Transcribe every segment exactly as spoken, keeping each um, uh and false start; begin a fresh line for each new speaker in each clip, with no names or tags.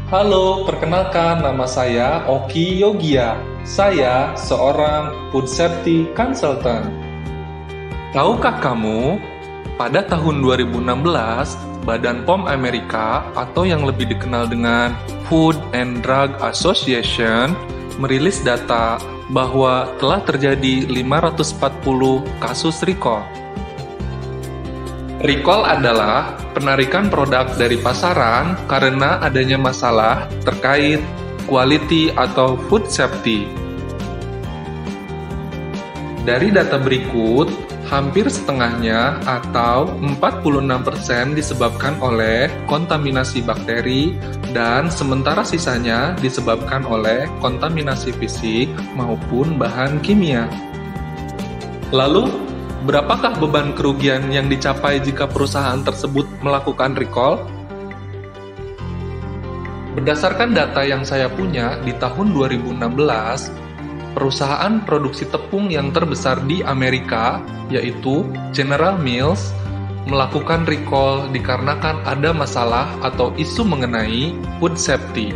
Halo, perkenalkan nama saya Oki Yogia. Saya seorang Food Safety Consultant. Tahukah kamu, pada tahun dua ribu enam belas, Badan P O M Amerika atau yang lebih dikenal dengan Food and Drug Association merilis data bahwa telah terjadi lima ratus empat puluh kasus recall. Recall adalah penarikan produk dari pasaran karena adanya masalah terkait quality atau food safety. Dari data berikut, hampir setengahnya atau empat puluh enam persen disebabkan oleh kontaminasi bakteri dan sementara sisanya disebabkan oleh kontaminasi fisik maupun bahan kimia. Lalu, berapakah beban kerugian yang dicapai jika perusahaan tersebut melakukan recall? Berdasarkan data yang saya punya di tahun dua ribu enam belas, perusahaan produksi tepung yang terbesar di Amerika, yaitu General Mills, melakukan recall dikarenakan ada masalah atau isu mengenai food safety.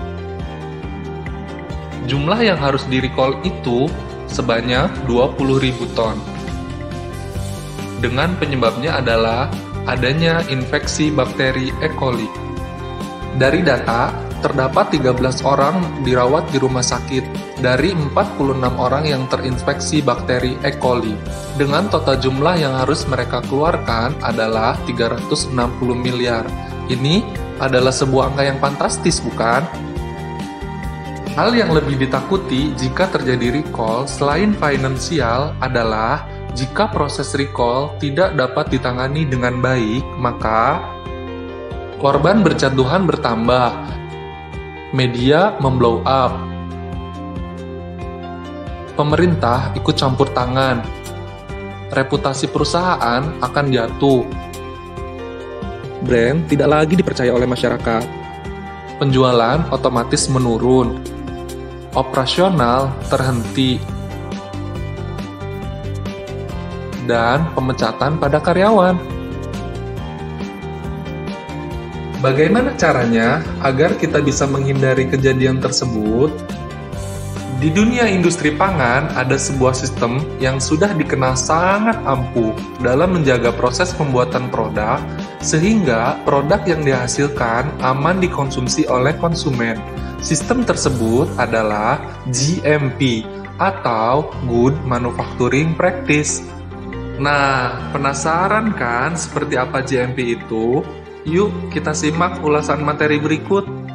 Jumlah yang harus di-recall itu sebanyak dua puluh ribu ton. Dengan penyebabnya adalah adanya infeksi bakteri E. coli. Dari data, terdapat tiga belas orang dirawat di rumah sakit dari empat puluh enam orang yang terinfeksi bakteri E. coli. Dengan total jumlah yang harus mereka keluarkan adalah tiga ratus enam puluh miliar. Ini adalah sebuah angka yang fantastis, bukan? Hal yang lebih ditakuti jika terjadi recall selain finansial adalah jika proses recall tidak dapat ditangani dengan baik, maka korban berjatuhan bertambah, media memblow up, pemerintah ikut campur tangan, reputasi perusahaan akan jatuh, brand tidak lagi dipercaya oleh masyarakat, penjualan otomatis menurun, operasional terhenti, dan pemecatan pada karyawan. Bagaimana caranya agar kita bisa menghindari kejadian tersebut? Di dunia industri pangan ada sebuah sistem yang sudah dikenal sangat ampuh dalam menjaga proses pembuatan produk sehingga produk yang dihasilkan aman dikonsumsi oleh konsumen. Sistem tersebut adalah G M P atau Good Manufacturing Practice. Nah, penasaran kan seperti apa G M P itu? Yuk kita simak ulasan materi berikut.